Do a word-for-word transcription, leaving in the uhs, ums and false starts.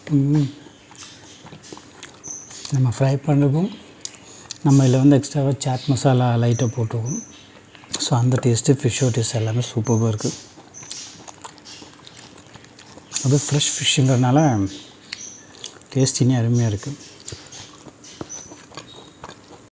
நம்ம ஃப்ரை பண்ணுறதுக்கும் நம்ம இதில் வந்து எக்ஸ்ட்ராவாக சாட் மசாலா லைட்டாக போட்டிருக்கோம். ஸோ அந்த டேஸ்ட்டு ஃபிஷ்ஷோ டேஸ்ட் எல்லாமே சூப்பராக இருக்குது. அது ஃப்ரெஷ் ஃபிஷ்ஷுங்கிறதுனால டேஸ்ட் இனி அருமையாக இருக்குது.